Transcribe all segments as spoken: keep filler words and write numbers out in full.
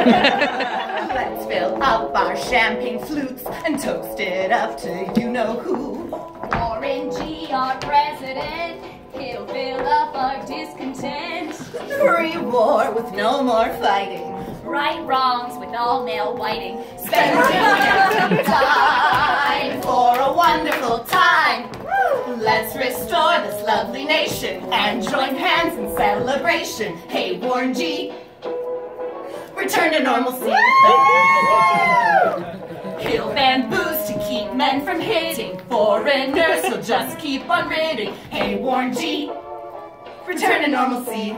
Let's fill up our champagne flutes and toast it up to you-know-who. Warren G, our president, he'll fill up our discontent. Free war with no more fighting. Right wrongs with all male whiting. Spending time for a wonderful time. Let's restore this lovely nation and join hands in celebration. Hey, Warren G, return to normalcy. He'll ban booze to keep men from hitting foreigners. He'll just keep on ridding. Hey, Warren G, return to normalcy.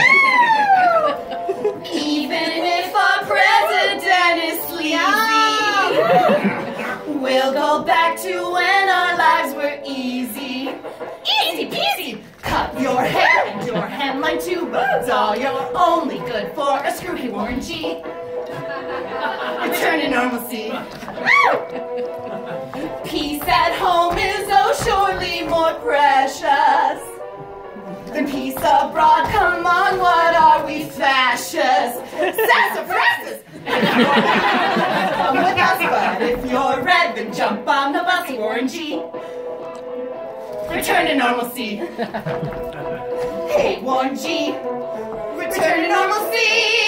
Even if our president is sleazy, we'll go back to when our lives were easy. Easy peasy! Cut your hair and your hemline too, but all you're only good for a screw. Hey, Warren G, return to normalcy. Peace at home is oh surely more precious than peace abroad. Come on, what are we, fascists? Sassafrasses! Come with us, but if you're red, then jump on the bus. Warren G, return to normalcy. Hey, Warren G, return to normalcy.